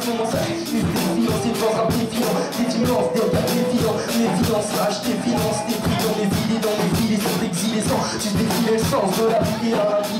comment ça s'excuse, des finances, des ventes, rap, des finances, des finances, des regards, des finances, les finances, rage, des finances, des prix dans mes vies, dans mes vies, les sont exilés sans, juste défiler le sens de la vie et la vie.